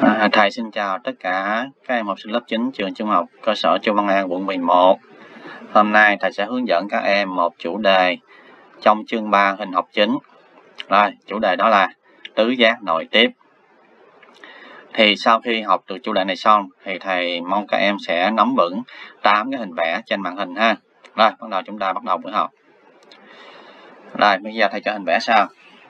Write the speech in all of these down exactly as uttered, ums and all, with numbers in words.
À, thầy xin chào tất cả các em học sinh lớp chín trường Trung học cơ sở Chu Văn An, quận mười một. Hôm nay thầy sẽ hướng dẫn các em một chủ đề trong chương ba hình học chính. Rồi, chủ đề đó là tứ giác nội tiếp. Thì sau khi học được chủ đề này xong thì thầy mong các em sẽ nắm vững tám cái hình vẽ trên màn hình ha. Rồi, bắt đầu chúng ta bắt đầu buổi học. Rồi, bây giờ thầy cho hình vẽ sau.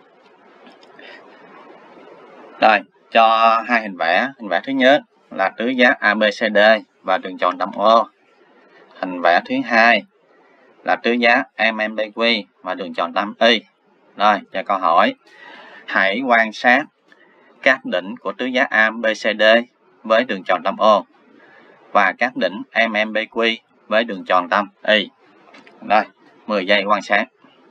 Rồi, cho hai hình vẽ. Hình vẽ thứ nhất là tứ giác a bê xê đê và đường tròn tam O. Hình vẽ thứ hai là tứ giác em en pê quy và đường tròn tam Y. Rồi, cho câu hỏi. Hãy quan sát các đỉnh của tứ giác a bê xê đê với đường tròn tam O và các đỉnh em en pê quy với đường tròn tam Y. Rồi, mười giây quan sát.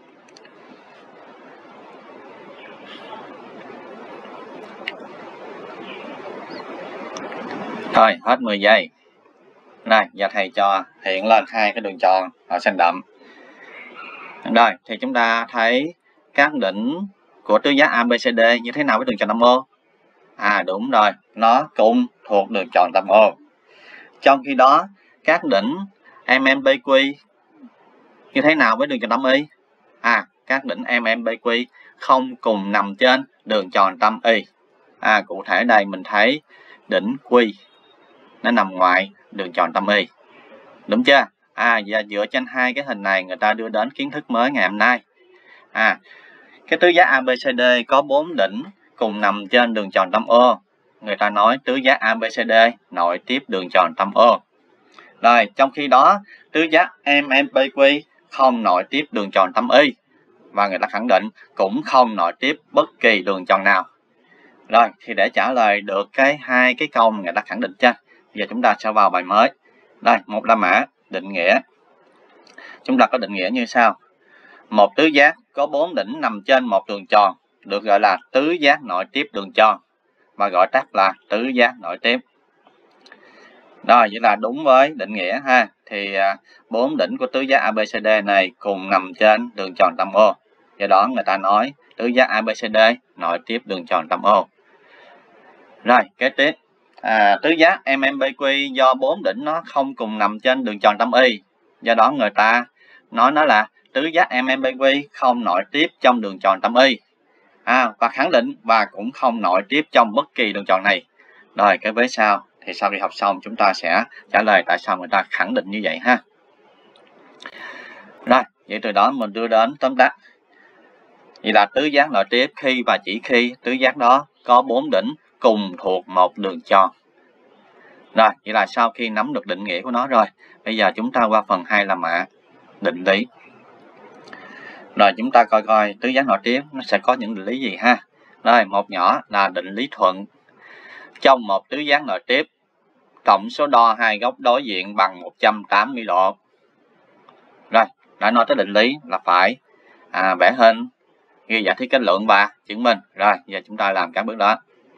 Thôi, hết mười giây. Rồi, giờ thầy cho hiện lên hai cái đường tròn màu xanh đậm. Rồi, thì chúng ta thấy các đỉnh của tứ giác a bê xê đê như thế nào với đường tròn tam O? À, đúng rồi, nó cùng thuộc đường tròn tam O. Trong khi đó, các đỉnh em en pê quy như thế nào với đường tròn tam Y? À, các đỉnh em en pê quy không cùng nằm trên đường tròn tam Y. À, cụ thể đây mình thấy đỉnh Q nó nằm ngoài đường tròn tam Y. Đúng chưa? À, và dựa trên hai cái hình này người ta đưa đến kiến thức mới ngày hôm nay. À, cái tứ giác a bê xê đê có bốn đỉnh cùng nằm trên đường tròn tam O. Người ta nói tứ giác a bê xê đê nội tiếp đường tròn tam O. Rồi, trong khi đó, tứ giác em en pê quy không nội tiếp đường tròn tam Y. Và người ta khẳng định cũng không nội tiếp bất kỳ đường tròn nào. Rồi, thì để trả lời được cái hai cái câu mà người ta khẳng định cho, giờ chúng ta sẽ vào bài mới. Đây, một la mã định nghĩa. Chúng ta có định nghĩa như sau. Một tứ giác có bốn đỉnh nằm trên một đường tròn được gọi là tứ giác nội tiếp đường tròn và gọi tắt là tứ giác nội tiếp. Rồi, vậy là đúng với định nghĩa ha. Thì bốn đỉnh của tứ giác a bê xê đê này cùng nằm trên đường tròn tam O. Do đó người ta nói tứ giác a bê xê đê nội tiếp đường tròn tam O. Rồi, kế tiếp. À, tứ giác em en pê quy do bốn đỉnh nó không cùng nằm trên đường tròn tam Y. Do đó người ta nói nó là tứ giác em en pê quy không nội tiếp trong đường tròn tam Y. À, và khẳng định và cũng không nội tiếp trong bất kỳ đường tròn này. Rồi, cái vế sau thì sau khi học xong chúng ta sẽ trả lời tại sao người ta khẳng định như vậy ha. Rồi, vậy từ đó mình đưa đến tóm tắt. Vậy là tứ giác nội tiếp khi và chỉ khi tứ giác đó có bốn đỉnh cùng thuộc một đường tròn. Rồi, vậy là sau khi nắm được định nghĩa của nó rồi, bây giờ chúng ta qua phần hai là mã định lý. Rồi chúng ta coi coi tứ giác nội tiếp nó sẽ có những định lý gì ha. Rồi, một nhỏ là định lý thuận. Trong một tứ giác nội tiếp, tổng số đo hai góc đối diện bằng một trăm tám mươi độ. Rồi, đã nói tới định lý là phải à, vẽ hình, ghi giả thiết kết luận và chứng minh. Rồi, giờ chúng ta làm các bước đó.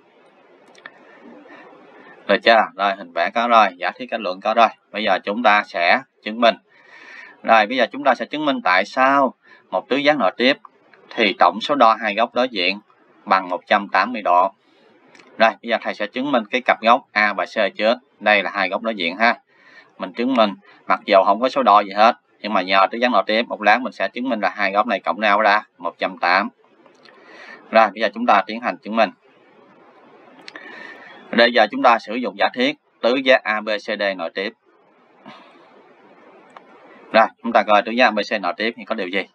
Rồi chưa? Rồi, hình vẽ có rồi, giả thiết kết luận có rồi. Bây giờ chúng ta sẽ chứng minh. Rồi, bây giờ chúng ta sẽ chứng minh tại sao một tứ giác nội tiếp thì tổng số đo hai góc đối diện bằng một trăm tám mươi độ. Rồi, bây giờ thầy sẽ chứng minh cái cặp góc A và C trước. Đây là hai góc đối diện ha. Mình chứng minh mặc dù không có số đo gì hết, nhưng mà nhờ tứ giác nội tiếp một lát mình sẽ chứng minh là hai góc này cộng nhau ra một trăm tám mươi. Rồi, bây giờ chúng ta tiến hành chứng minh. Bây giờ chúng ta sử dụng giả thiết tứ giác a bê xê đê nội tiếp. Rồi, chúng ta coi tứ giác a bê xê nội tiếp thì có điều gì.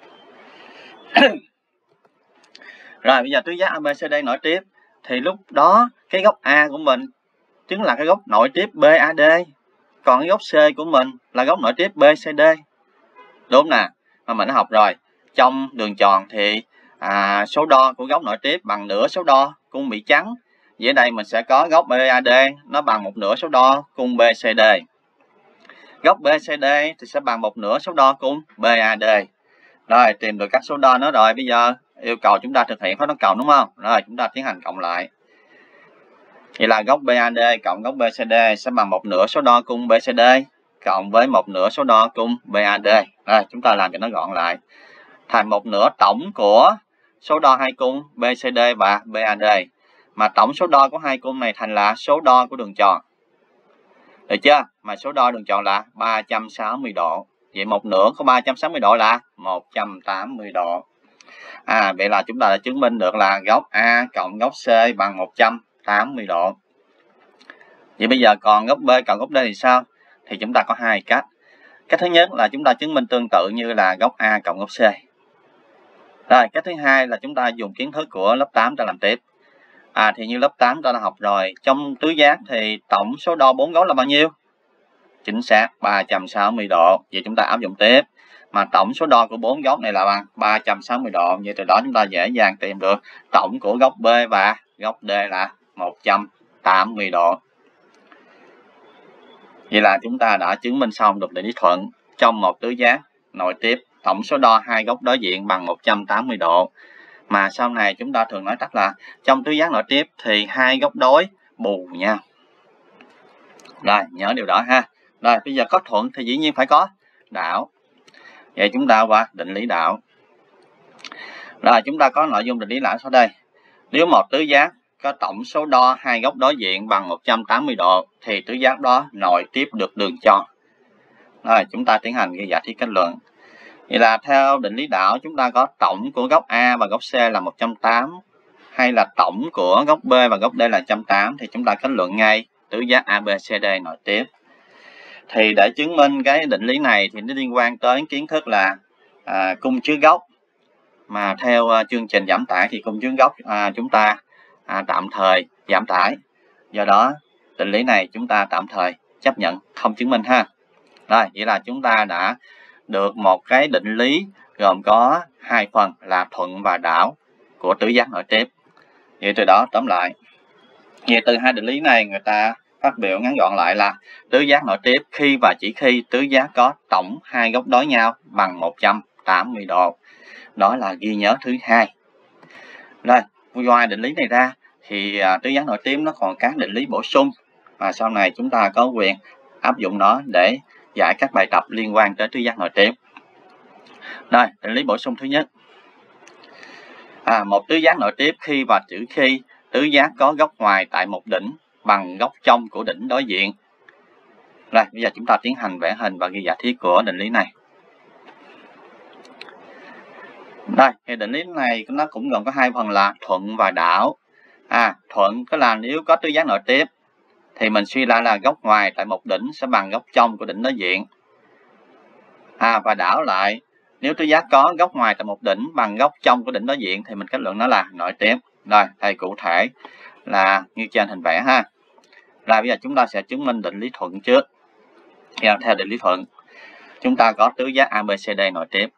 Rồi, bây giờ tứ giác a bê xê đê nội tiếp thì lúc đó cái góc A của mình chính là cái góc nội tiếp bê a đê. Còn cái góc C của mình là góc nội tiếp bê xê đê. Đúng nè, mà mình đã học rồi. Trong đường tròn thì à, số đo của góc nội tiếp bằng nửa số đo cung bị trắng. Vậy đây mình sẽ có góc bê a đê nó bằng một nửa số đo cung bê xê đê. Góc bê xê đê thì sẽ bằng một nửa số đo cung bê a đê. Rồi, tìm được các số đo nó rồi. Bây giờ yêu cầu chúng ta thực hiện phép toán cộng đúng không? Rồi, chúng ta tiến hành cộng lại. Vậy là góc bê a đê cộng góc bê xê đê sẽ bằng một nửa số đo cung bê xê đê cộng với một nửa số đo cung bê a đê. Rồi, chúng ta làm cho nó gọn lại. Thành một nửa tổng của số đo hai cung bê xê đê và bê a đê. mà tổng số đo của hai cung này thành là số đo của đường tròn. Được chưa? Mà số đo đường tròn là ba trăm sáu mươi độ. Vậy một nửa của ba trăm sáu mươi độ là một trăm tám mươi độ. À, vậy là chúng ta đã chứng minh được là góc A cộng góc C bằng một trăm tám mươi độ. Vậy bây giờ còn góc B cộng góc D thì sao? Thì chúng ta có hai cách. Cách thứ nhất là chúng ta chứng minh tương tự như là góc A cộng góc C. Rồi, cách thứ hai là chúng ta dùng kiến thức của lớp tám ta làm tiếp. À, thì như lớp tám ta đã học rồi, trong tứ giác thì tổng số đo bốn góc là bao nhiêu? Chính xác, ba trăm sáu mươi độ. Vậy chúng ta áp dụng tiếp. Mà tổng số đo của bốn góc này là bằng ba trăm sáu mươi độ. Vậy từ đó chúng ta dễ dàng tìm được tổng của góc B và góc D là một trăm tám mươi độ. Vậy là chúng ta đã chứng minh xong được định lý thuận trong một tứ giác nội tiếp tổng số đo hai góc đối diện bằng một trăm tám mươi độ. Mà sau này chúng ta thường nói tắt là trong tứ giác nội tiếp thì hai góc đối bù nhau. Rồi, nhớ điều đó ha. Rồi, bây giờ có thuận thì dĩ nhiên phải có đảo. Vậy chúng ta qua định lý đảo. Rồi, chúng ta có nội dung định lý đảo sau đây. Nếu một tứ giác có tổng số đo hai góc đối diện bằng một trăm tám mươi độ thì tứ giác đó nội tiếp được đường tròn. Rồi, chúng ta tiến hành ghi giải thích kết luận. Vậy là theo định lý đảo chúng ta có tổng của góc A và góc C là một trăm tám mươi hay là tổng của góc B và góc D là một trăm tám mươi thì chúng ta kết luận ngay tứ giác a bê xê đê nội tiếp. Thì để chứng minh cái định lý này thì nó liên quan tới kiến thức là à, cung chứa góc. Mà theo uh, chương trình giảm tải thì cung chứa góc à, chúng ta à, tạm thời giảm tải. Do đó định lý này chúng ta tạm thời chấp nhận không chứng minh ha. Rồi, vậy là chúng ta đã được một cái định lý gồm có hai phần là thuận và đảo của tứ giác nội tiếp. Vậy từ đó tóm lại, vậy từ hai định lý này người ta phát biểu ngắn gọn lại là tứ giác nội tiếp khi và chỉ khi tứ giác có tổng hai góc đối nhau bằng một trăm tám mươi độ. Đó là ghi nhớ thứ hai. Rồi, ngoài định lý này ra thì à, tứ giác nội tiếp nó còn các định lý bổ sung mà sau này chúng ta có quyền áp dụng nó để giải các bài tập liên quan tới tứ giác nội tiếp. Rồi, định lý bổ sung thứ nhất. À, một tứ giác nội tiếp khi và chỉ khi tứ giác có góc ngoài tại một đỉnh bằng góc trong của đỉnh đối diện. Rồi, bây giờ chúng ta tiến hành vẽ hình và ghi giả thiết của định lý này. Rồi, thì định lý này nó cũng gồm có hai phần là thuận và đảo. À, thuận có là nếu có tứ giác nội tiếp thì mình suy ra là góc ngoài tại một đỉnh sẽ bằng góc trong của đỉnh đối diện. À, và đảo lại, nếu tứ giác có góc ngoài tại một đỉnh bằng góc trong của đỉnh đối diện thì mình kết luận nó là nội tiếp. Rồi, thầy cụ thể là như trên hình vẽ ha. Rồi, bây giờ chúng ta sẽ chứng minh định lý thuận trước. Theo định lý thuận, chúng ta có tứ giác a bê xê đê nội tiếp.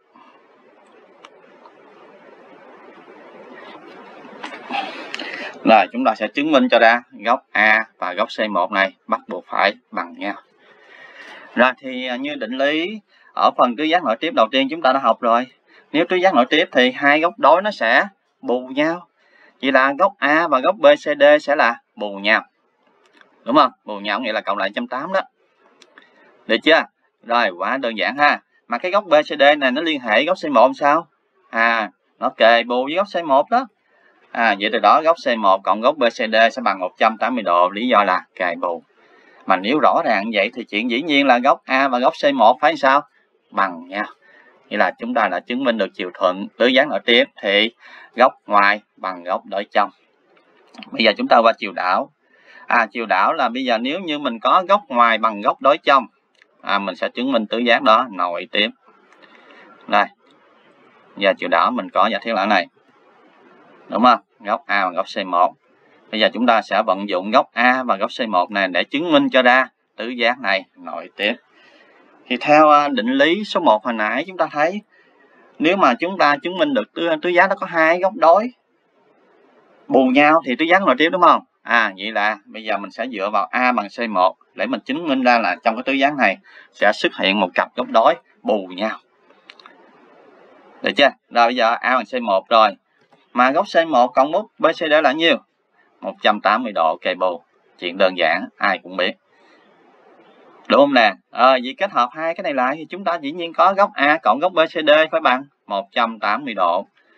Rồi, chúng ta sẽ chứng minh cho ra góc A và góc C một này bắt buộc phải bằng nhau. Rồi, thì như định lý ở phần tứ giác nội tiếp đầu tiên chúng ta đã học rồi. Nếu tứ giác nội tiếp thì hai góc đối nó sẽ bù nhau. Vậy là góc A và góc bê xê đê sẽ là bù nhau. Đúng không? Bù nhau nghĩa là cộng lại một trăm tám mươi đó. Được chưa? Rồi, quá đơn giản ha. Mà cái góc bê xê đê này nó liên hệ góc C một sao? À, nó kề bù với góc C một đó. À, vậy từ đó góc C một cộng góc bê xê đê sẽ bằng một trăm tám mươi độ, lý do là kề bù. Mà nếu rõ ràng vậy thì chuyện dĩ nhiên là góc A và góc C một phải sao? Bằng nhau. Vậy là chúng ta đã chứng minh được chiều thuận tứ giác nội tiếp thì góc ngoài bằng góc đối trong. Bây giờ chúng ta qua chiều đảo. À, chiều đảo là bây giờ nếu như mình có góc ngoài bằng góc đối trong, à, mình sẽ chứng minh tứ giác đó nội tiếp. Đây. Giờ chiều đảo mình có giả thiết là này. Đúng không? Góc A và góc C một. Bây giờ chúng ta sẽ vận dụng góc A và góc C một này để chứng minh cho ra tứ giác này nội tiếp. Thì theo định lý số một hồi nãy chúng ta thấy nếu mà chúng ta chứng minh được tứ, tứ giác nó có hai góc đối bù nhau thì tứ giác nội tiếp đúng không? À, vậy là bây giờ mình sẽ dựa vào A bằng C một để mình chứng minh ra là trong cái tứ giác này sẽ xuất hiện một cặp góc đối bù nhau. Được chưa? Rồi bây giờ A bằng C một rồi. Mà góc C một cộng góc bê xê đê là nhiêu? một trăm tám mươi độ kề bù. Chuyện đơn giản, ai cũng biết. Đúng không nè? Ờ, vì kết hợp hai cái này lại thì chúng ta dĩ nhiên có góc A cộng góc bê xê đê phải bằng một trăm tám mươi độ.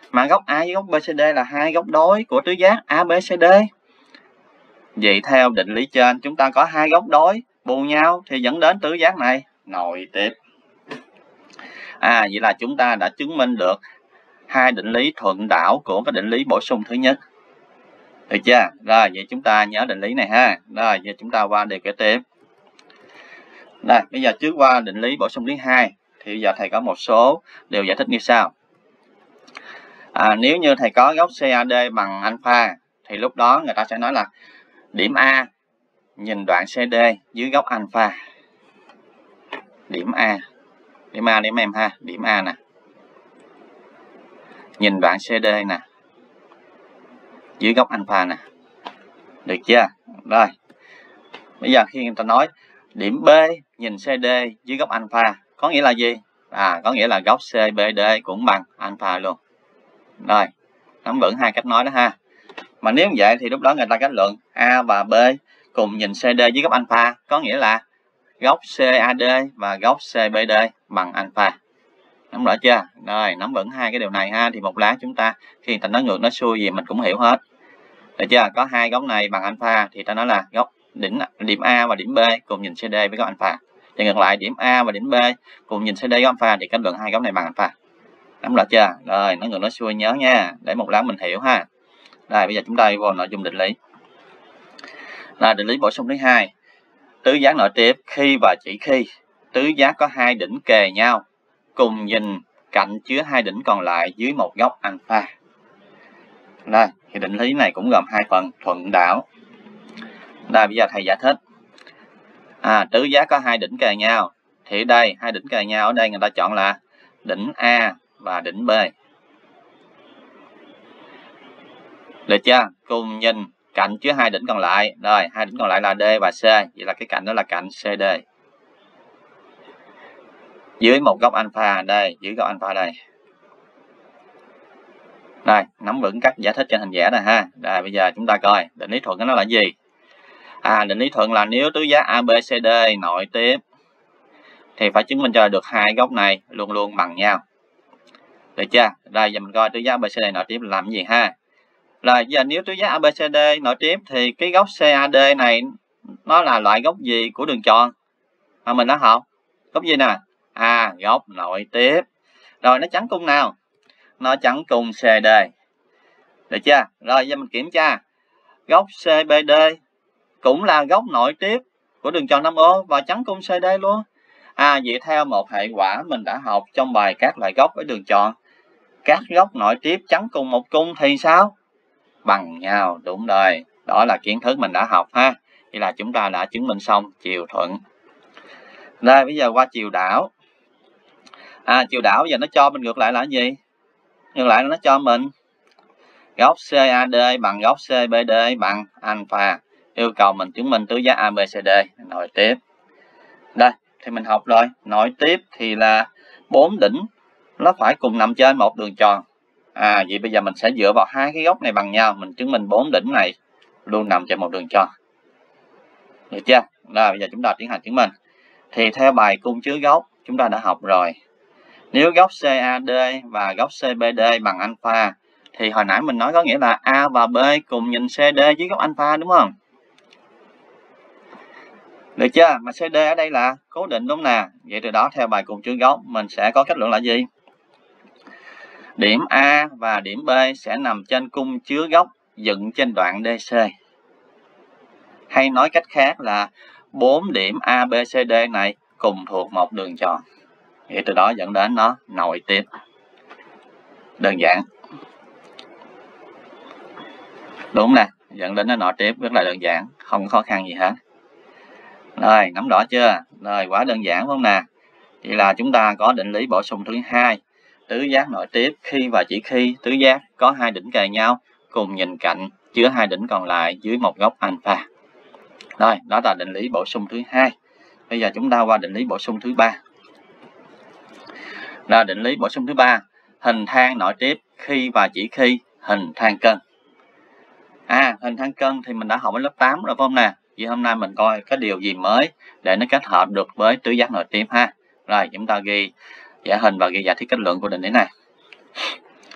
Mà góc A với góc bê xê đê là hai góc đối của tứ giác a bê xê đê. Vậy theo định lý trên, chúng ta có hai góc đối bù nhau thì dẫn đến tứ giác này nội tiếp. À, vậy là chúng ta đã chứng minh được hai định lý thuận đảo của cái định lý bổ sung thứ nhất. Được chưa? Rồi, vậy chúng ta nhớ định lý này ha. Rồi, giờ chúng ta qua đề kế tiếp. Đây, bây giờ trước qua định lý bổ sung thứ hai thì bây giờ thầy có một số điều giải thích như sau. À, nếu như thầy có góc xê a đê bằng alpha thì lúc đó người ta sẽ nói là điểm A nhìn đoạn xê đê dưới góc alpha. Điểm A. Điểm A điểm em ha, điểm A nè. Nhìn đoạn xê đê nè. Dưới góc alpha nè. Được chưa? Rồi. Bây giờ khi người ta nói điểm B nhìn xê đê dưới góc alpha có nghĩa là gì? À, có nghĩa là góc xê bê đê cũng bằng alpha luôn. Rồi, nắm vững hai cách nói đó ha. Mà nếu như vậy thì lúc đó người ta kết luận A và B cùng nhìn xê đê dưới góc alpha có nghĩa là góc xê a đê và góc xê bê đê bằng alpha. Nắm rõ chưa? Rồi, nắm vững hai cái điều này ha thì một lát chúng ta khi người ta nói ngược nói xuôi gì mình cũng hiểu hết. Được chưa? Có hai góc này bằng alpha thì ta nói là góc đỉnh điểm A và điểm B cùng nhìn xê đê với góc alpha. Thì ngược lại điểm A và điểm B cùng nhìn xê đê góc alpha thì kết luận hai góc này bằng alpha. Nắm rõ chưa? Rồi, nói ngược nói xuôi nhớ nha, để một lát mình hiểu ha. Rồi, bây giờ chúng ta vô nội dung định lý. Là định lý bổ sung thứ hai. Tứ giác nội tiếp khi và chỉ khi tứ giác có hai đỉnh kề nhau cùng nhìn cạnh chứa hai đỉnh còn lại dưới một góc alpha. Đây, thì định lý này cũng gồm hai phần thuận đảo. Đây, bây giờ thầy giải thích. À, tứ giác có hai đỉnh kề nhau. Thì đây, hai đỉnh kề nhau ở đây người ta chọn là đỉnh A và đỉnh B. Được chưa? Cùng nhìn cạnh chứa hai đỉnh còn lại. Rồi, hai đỉnh còn lại là D và C. Vậy là cái cạnh đó là cạnh xê đê. Dưới một góc alpha đây, dưới góc alpha đây. Rồi, nắm vững cách giải thích trên hình vẽ này ha. Rồi, bây giờ chúng ta coi định lý thuận nó là gì? À, định lý thuận là nếu tứ giác a bê xê đê nội tiếp thì phải chứng minh cho được hai góc này luôn luôn bằng nhau. Được chưa? Rồi, giờ mình coi tứ giác a bê xê đê nội tiếp là làm cái gì ha? Rồi, giờ nếu tứ giác a bê xê đê nội tiếp thì cái góc xê a đê này nó là loại góc gì của đường tròn mà mình đã học? Góc gì nè? À, góc nội tiếp. Rồi, nó chắn cung nào? Nó chắn cung xê đê. Được chưa? Rồi, giờ mình kiểm tra. Góc xê bê đê cũng là góc nội tiếp của đường tròn năm ô và chắn cung xê đê luôn. À, vậy theo một hệ quả mình đã học trong bài các loại góc với đường tròn, các góc nội tiếp chắn cùng một cung thì sao? Bằng nhau. Đúng rồi. Đó là kiến thức mình đã học ha. Vậy là chúng ta đã chứng minh xong chiều thuận. Rồi, bây giờ qua chiều đảo. À, chiều đảo giờ nó cho mình ngược lại là gì? Ngược lại nó cho mình góc xê a đê bằng góc xê bê đê bằng alpha. Yêu cầu mình chứng minh tứ giác a bê xê đê nội tiếp. Đây, thì mình học rồi. Nội tiếp thì là bốn đỉnh nó phải cùng nằm trên một đường tròn. À, vậy bây giờ mình sẽ dựa vào hai cái góc này bằng nhau, mình chứng minh bốn đỉnh này luôn nằm trên một đường tròn. Được chưa? Rồi, bây giờ chúng ta tiến hành chứng minh. Thì theo bài cung chứa góc chúng ta đã học rồi. Nếu góc xê a đê và góc xê bê đê bằng alpha thì hồi nãy mình nói có nghĩa là A và B cùng nhìn xê đê dưới góc alpha đúng không? Được chưa? Mà xê đê ở đây là cố định đúng nè. Vậy từ đó theo bài cung chứa góc mình sẽ có kết luận là gì? Điểm A và điểm B sẽ nằm trên cung chứa góc dựng trên đoạn đê xê. Hay nói cách khác là bốn điểm a bê xê đê này cùng thuộc một đường tròn. Vậy từ đó dẫn đến nó nội tiếp. Đơn giản. Đúng nè, dẫn đến nó nội tiếp rất là đơn giản, không khó khăn gì hết. Rồi, nắm rõ chưa? Rồi, quá đơn giản không nè. Vậy là chúng ta có định lý bổ sung thứ hai. Tứ giác nội tiếp khi và chỉ khi tứ giác có hai đỉnh kề nhau cùng nhìn cạnh chứa hai đỉnh còn lại dưới một góc alpha. Rồi, đó là định lý bổ sung thứ hai. Bây giờ chúng ta qua định lý bổ sung thứ ba. Là định lý bổ sung thứ ba, hình thang nội tiếp khi và chỉ khi hình thang cân. À, hình thang cân thì mình đã học ở lớp tám rồi phải không nè? Vậy hôm nay mình coi cái điều gì mới để nó kết hợp được với tứ giác nội tiếp ha. Rồi, chúng ta ghi vẽ hình và ghi giải thích kết luận của định lý này.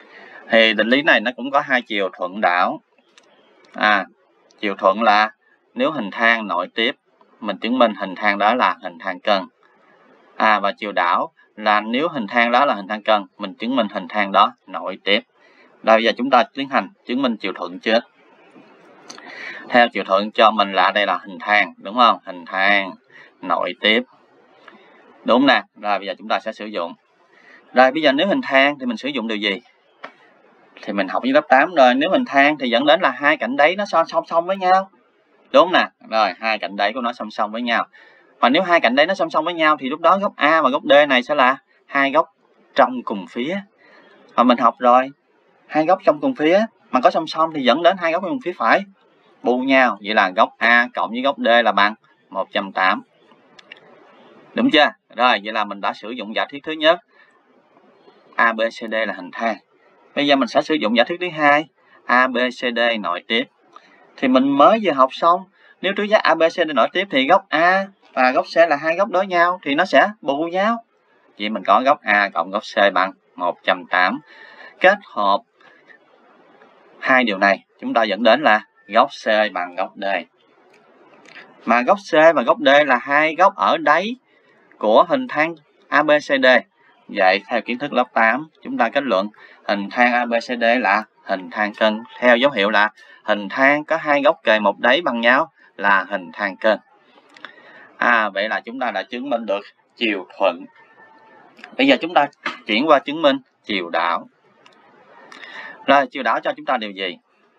Thì định lý này nó cũng có hai chiều thuận đảo. À, chiều thuận là nếu hình thang nội tiếp, mình chứng minh hình thang đó là hình thang cân. À, và chiều đảo là nếu hình thang đó là hình thang cân, mình chứng minh hình thang đó nội tiếp. Đây, bây giờ chúng ta tiến hành chứng minh chiều thuận trước. Theo chiều thuận cho mình là đây là hình thang, đúng không? Hình thang nội tiếp. Đúng nè. Rồi bây giờ chúng ta sẽ sử dụng. Rồi bây giờ nếu hình thang thì mình sử dụng điều gì? Thì mình học với lớp tám rồi. Nếu hình thang thì dẫn đến là hai cạnh đáy nó song song song với nhau. Đúng nè. Rồi hai cạnh đáy của nó song song với nhau. Và nếu hai cạnh đáy nó song song với nhau thì lúc đó góc A và góc D này sẽ là hai góc trong cùng phía. Và mình học rồi, hai góc trong cùng phía mà có song song thì dẫn đến hai góc trong cùng phía phải bù nhau. Vậy là góc A cộng với góc D là bằng một trăm tám mươi. Đúng chưa? Rồi, vậy là mình đã sử dụng giả thuyết thứ nhất. a bê xê đê là hình thang. Bây giờ mình sẽ sử dụng giả thuyết thứ hai. a bê xê đê nội tiếp. Thì mình mới vừa học xong, nếu tứ giác a bê xê đê nội tiếp thì góc A và góc C là hai góc đối nhau thì nó sẽ bù nhau. Vậy mình có góc A cộng góc C bằng một trăm tám mươi. Kết hợp hai điều này chúng ta dẫn đến là góc C bằng góc D. Mà góc C và góc D là hai góc ở đáy của hình thang a bê xê đê. Vậy theo kiến thức lớp tám, chúng ta kết luận hình thang a bê xê đê là hình thang cân. Theo dấu hiệu là hình thang có hai góc kề một đáy bằng nhau là hình thang cân. À, vậy là chúng ta đã chứng minh được chiều thuận. Bây giờ chúng ta chuyển qua chứng minh chiều đảo. Rồi, chiều đảo cho chúng ta điều gì?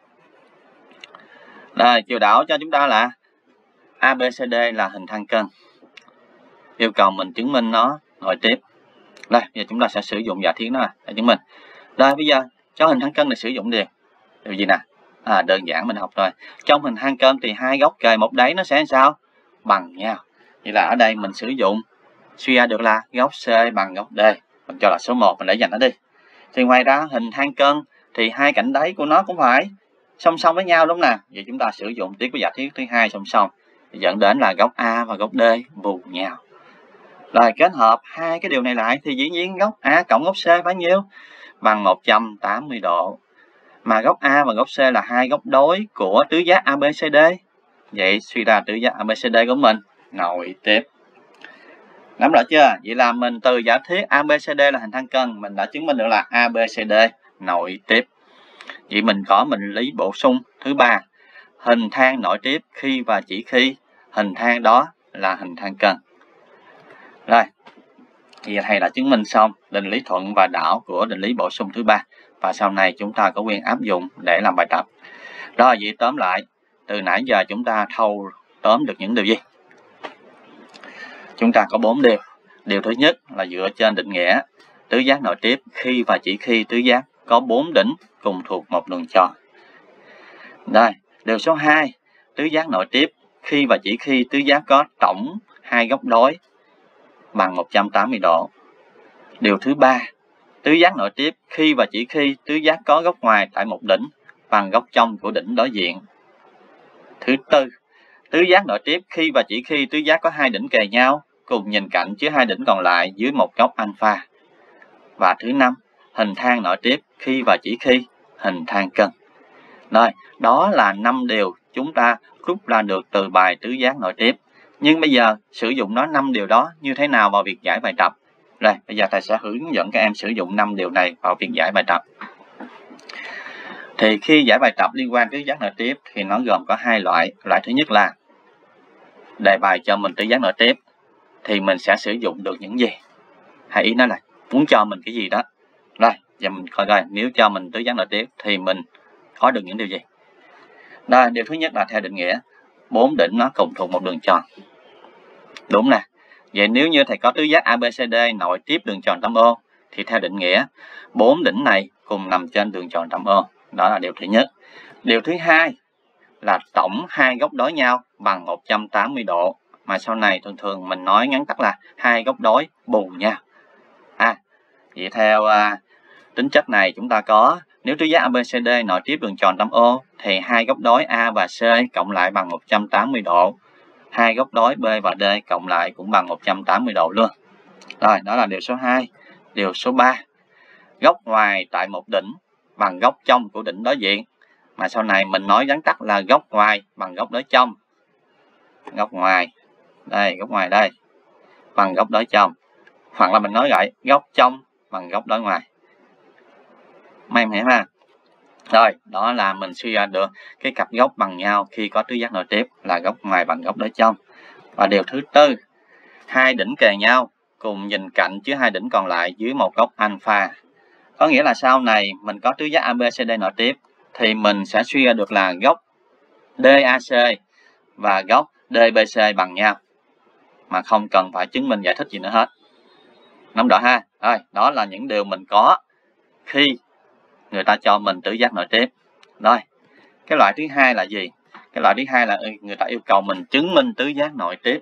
Rồi, chiều đảo cho chúng ta là a bê xê đê là hình thang cân. Yêu cầu mình chứng minh nó nội tiếp. Đây, bây giờ chúng ta sẽ sử dụng giả thuyết nó để chứng minh. Rồi, bây giờ cho hình thang cân này sử dụng điều điều gì nè? À, đơn giản mình học rồi. Trong hình thang cân thì hai góc kề một đáy nó sẽ làm sao? Bằng nhau. Vậy là ở đây mình sử dụng suy ra được là góc C bằng góc D. Mình cho là số một, mình để dành nó đi. Thì ngoài ra hình thang cân thì hai cạnh đáy của nó cũng phải song song với nhau, đúng nè. Vậy chúng ta sử dụng tiếp của giả thuyết thứ hai song song dẫn đến là góc A và góc D bù nhau. Rồi kết hợp hai cái điều này lại thì dĩ nhiên góc A cộng góc C phải nhiêu? Bằng một trăm tám mươi độ. Mà góc A và góc C là hai góc đối của tứ giác a bê xê đê. Vậy suy ra tứ giác a bê xê đê của mình nội tiếp. Nắm rõ chưa? Vậy là mình từ giả thuyết a bê xê đê là hình thang cân, mình đã chứng minh được là a bê xê đê nội tiếp. Vậy mình có mình lý bổ sung thứ ba. Hình thang nội tiếp khi và chỉ khi hình thang đó là hình thang cân. Rồi, vậy thầy đã chứng minh xong định lý thuận và đảo của định lý bổ sung thứ ba. Và sau này chúng ta có quyền áp dụng để làm bài tập. Rồi, vậy tóm lại, từ nãy giờ chúng ta thâu tóm được những điều gì? Chúng ta có bốn điều. Điều thứ nhất là dựa trên định nghĩa tứ giác nội tiếp khi và chỉ khi tứ giác có bốn đỉnh cùng thuộc một đường tròn. Đây, điều số hai, tứ giác nội tiếp khi và chỉ khi tứ giác có tổng hai góc đối bằng một trăm tám mươi độ. Điều thứ ba, tứ giác nội tiếp khi và chỉ khi tứ giác có góc ngoài tại một đỉnh bằng góc trong của đỉnh đối diện. Thứ tư, tứ giác nội tiếp khi và chỉ khi tứ giác có hai đỉnh kề nhau cùng nhìn cạnh chứa hai đỉnh còn lại dưới một góc alpha. Và thứ năm, hình thang nội tiếp khi và chỉ khi hình thang cân. Rồi, đó là năm điều chúng ta rút ra được từ bài tứ giác nội tiếp. Nhưng bây giờ sử dụng nó năm điều đó như thế nào vào việc giải bài tập? Rồi, bây giờ thầy sẽ hướng dẫn các em sử dụng năm điều này vào việc giải bài tập. Thì khi giải bài tập liên quan tứ giác nội tiếp thì nó gồm có hai loại. Loại thứ nhất là đề bài cho mình tứ giác nội tiếp thì mình sẽ sử dụng được những gì? Hãy ý nói là muốn cho mình cái gì đó. Rồi, giờ mình coi coi nếu cho mình tứ giác nội tiếp thì mình có được những điều gì? Rồi, điều thứ nhất là theo định nghĩa bốn đỉnh nó cùng thuộc một đường tròn. Đúng nè. Vậy nếu như thầy có tứ giác a bê xê đê nội tiếp đường tròn tam ô thì theo định nghĩa bốn đỉnh này cùng nằm trên đường tròn tam ô. Đó là điều thứ nhất. Điều thứ hai là tổng hai góc đối nhau bằng một trăm tám mươi độ. Mà sau này thường thường mình nói ngắn tắt là hai góc đối bù nhau. À, vậy theo uh, tính chất này chúng ta có nếu tứ giác a bê xê đê nội tiếp đường tròn tam ô thì hai góc đối A và C cộng lại bằng một trăm tám mươi độ. Hai góc đối B và D cộng lại cũng bằng một trăm tám mươi độ luôn. Rồi, đó là điều số hai. Điều số ba. Góc ngoài tại một đỉnh bằng góc trong của đỉnh đối diện. Mà sau này mình nói vắn tắt là góc ngoài bằng góc đối trong. Góc ngoài. Đây, góc ngoài đây. Bằng góc đối trong. Hoặc là mình nói lại góc trong bằng góc đối ngoài. Mấy em hiểu ha? Rồi, đó là mình suy ra được cái cặp góc bằng nhau khi có tứ giác nội tiếp là góc ngoài bằng góc đối trong. Và điều thứ tư, hai đỉnh kề nhau cùng nhìn cạnh chứ hai đỉnh còn lại dưới một góc alpha. Có nghĩa là sau này mình có tứ giác a bê xê đê nội tiếp thì mình sẽ suy ra được là góc đê a xê và góc đê bê xê bằng nhau mà không cần phải chứng minh giải thích gì nữa hết. Nắm rõ ha? Rồi, đó là những điều mình có khi người ta cho mình tứ giác nội tiếp. Rồi, cái loại thứ hai là gì? Cái loại thứ hai là người ta yêu cầu mình chứng minh tứ giác nội tiếp.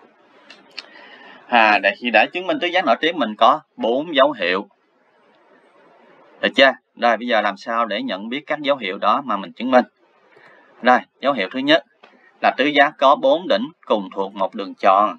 À, để khi để chứng minh tứ giác nội tiếp mình có bốn dấu hiệu. Được chưa? Rồi, bây giờ làm sao để nhận biết các dấu hiệu đó mà mình chứng minh? Rồi, dấu hiệu thứ nhất là tứ giác có bốn đỉnh cùng thuộc một đường tròn.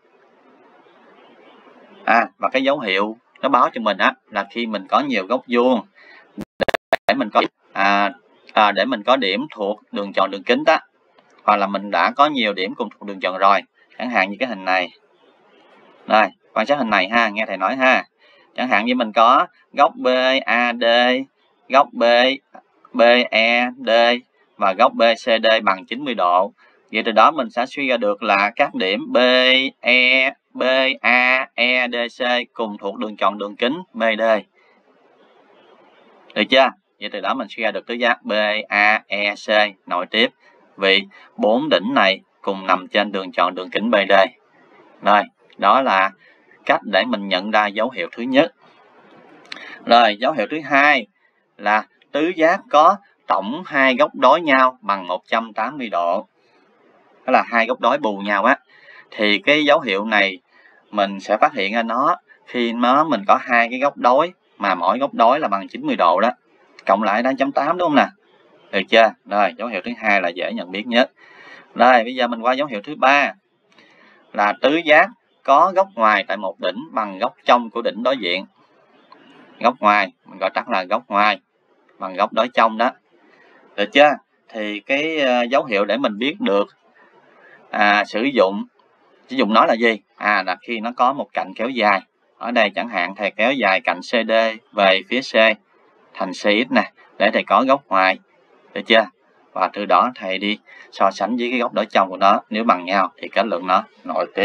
À, và cái dấu hiệu nó báo cho mình á là khi mình có nhiều góc vuông để mình có à, à, để mình có điểm thuộc đường tròn đường kính đó, hoặc là mình đã có nhiều điểm cùng thuộc đường tròn rồi, chẳng hạn như cái hình này. Rồi, quan sát hình này ha, nghe thầy nói ha. Chẳng hạn như mình có góc bê a đê, góc B, bê e đê và góc bê xê đê bằng chín mươi độ. Vậy từ đó mình sẽ suy ra được là các điểm B, E, B, A, E, D, C cùng thuộc đường tròn đường kính bê đê. Được chưa? Vậy từ đó mình suy ra được tứ giác B, A, E, C nội tiếp vì bốn đỉnh này cùng nằm trên đường tròn đường kính bê đê. Rồi, đó là cách để mình nhận ra dấu hiệu thứ nhất. Rồi, dấu hiệu thứ hai là tứ giác có tổng hai góc đối nhau bằng một trăm tám mươi độ. Đó là hai góc đối bù nhau á. Thì cái dấu hiệu này mình sẽ phát hiện ra nó khi nó mình có hai cái góc đối mà mỗi góc đối là bằng chín mươi độ đó. Cộng lại là chấm tám đúng không nè? Được chưa? Rồi, dấu hiệu thứ hai là dễ nhận biết nhất. Rồi, bây giờ mình qua dấu hiệu thứ ba là tứ giác có góc ngoài tại một đỉnh bằng góc trong của đỉnh đối diện. Góc ngoài, mình gọi tắt là góc ngoài bằng góc đối trong đó. Được chưa? Thì cái uh, dấu hiệu để mình biết được à, sử dụng sử dụng nó là gì? À, là khi nó có một cạnh kéo dài. Ở đây chẳng hạn thầy kéo dài cạnh xê đê về phía C thành xê x nè, để thầy có góc ngoài. Được chưa? Và từ đó thầy đi so sánh với cái góc đối trong của nó, nếu bằng nhau thì kết luận nó nội tiếp.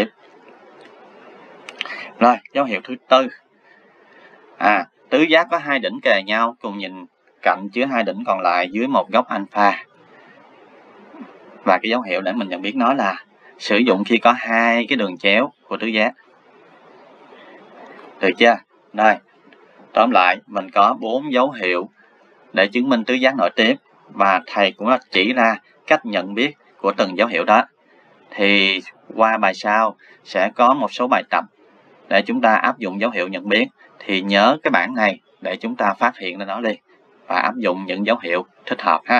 Rồi, dấu hiệu thứ tư. À, tứ giác có hai đỉnh kề nhau cùng nhìn cạnh chứa hai đỉnh còn lại dưới một góc alpha. Và cái dấu hiệu để mình nhận biết nó là sử dụng khi có hai cái đường chéo của tứ giác. Được chưa? Rồi, tóm lại mình có bốn dấu hiệu để chứng minh tứ giác nội tiếp và thầy cũng đã chỉ ra cách nhận biết của từng dấu hiệu đó. Thì qua bài sau sẽ có một số bài tập để chúng ta áp dụng dấu hiệu nhận biết. Thì nhớ cái bảng này để chúng ta phát hiện ra nó đi và áp dụng những dấu hiệu thích hợp ha.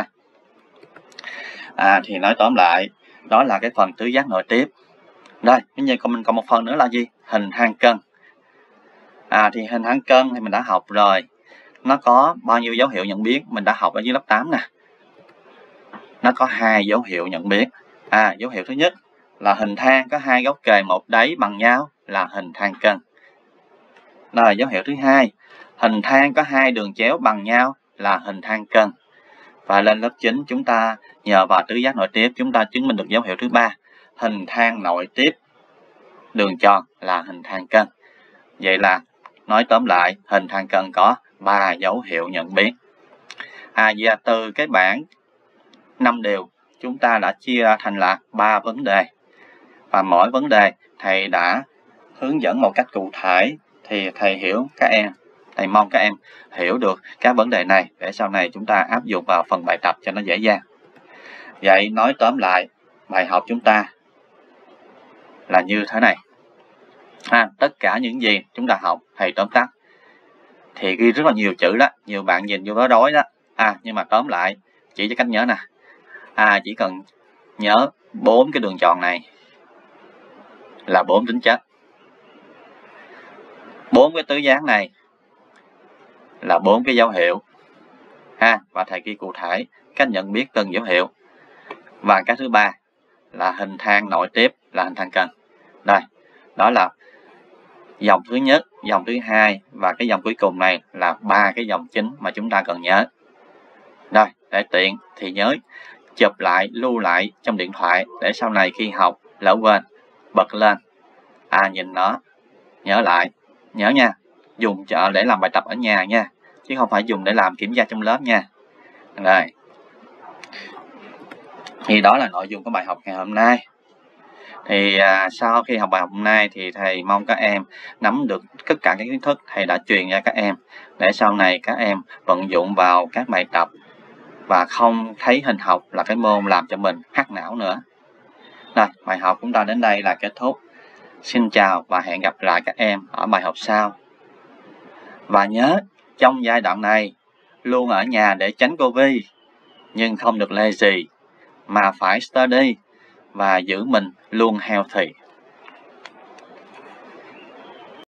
À, thì nói tóm lại, đó là cái phần tứ giác nội tiếp. Đây, như còn mình còn một phần nữa là gì? Hình thang cân. À, thì hình thang cân thì mình đã học rồi. Nó có bao nhiêu dấu hiệu nhận biết? Mình đã học ở dưới lớp tám nè. Nó có hai dấu hiệu nhận biết. À, dấu hiệu thứ nhất là hình thang có hai góc kề một đáy bằng nhau là hình thang cân. Rồi, dấu hiệu thứ hai, hình thang có hai đường chéo bằng nhau là hình thang cân. Và lên lớp chín chúng ta nhờ vào tứ giác nội tiếp chúng ta chứng minh được dấu hiệu thứ ba, hình thang nội tiếp đường tròn là hình thang cân. Vậy là nói tóm lại hình thang cân có ba dấu hiệu nhận biết. À, và từ cái bảng năm điều chúng ta đã chia ra thành là ba vấn đề. Và mỗi vấn đề thầy đã hướng dẫn một cách cụ thể thì thầy hiểu các em, thầy mong các em hiểu được các vấn đề này để sau này chúng ta áp dụng vào phần bài tập cho nó dễ dàng. Vậy nói tóm lại bài học chúng ta là như thế này. À, tất cả những gì chúng ta học thầy tóm tắt thì ghi rất là nhiều chữ đó, nhiều bạn nhìn vô đó rối đó. À, nhưng mà tóm lại chỉ cho cách nhớ nè. À, chỉ cần nhớ bốn cái đường tròn này là bốn tính chất. Bốn cái tứ giác này là bốn cái dấu hiệu. ha, và thầy ghi cụ thể cách nhận biết từng dấu hiệu. Và cái thứ ba là hình thang nối tiếp là hình thang cần. Đây, đó là dòng thứ nhất, dòng thứ hai và cái dòng cuối cùng này là ba cái dòng chính mà chúng ta cần nhớ. Rồi, để tiện thì nhớ chụp lại, lưu lại trong điện thoại để sau này khi học lỡ quên bật lên, à nhìn nó, nhớ lại, nhớ nha, dùng cho để làm bài tập ở nhà nha, chứ không phải dùng để làm kiểm tra trong lớp nha. Rồi, thì đó là nội dung của bài học ngày hôm nay. Thì à, sau khi học bài học hôm nay thì thầy mong các em nắm được tất cả các kiến thức thầy đã truyền cho các em, để sau này các em vận dụng vào các bài tập và không thấy hình học là cái môn làm cho mình hắc não nữa. Rồi, bài học chúng ta đến đây là kết thúc. Xin chào và hẹn gặp lại các em ở bài học sau. Và nhớ, trong giai đoạn này, luôn ở nhà để tránh Covid, nhưng không được lazy, mà phải study và giữ mình luôn healthy.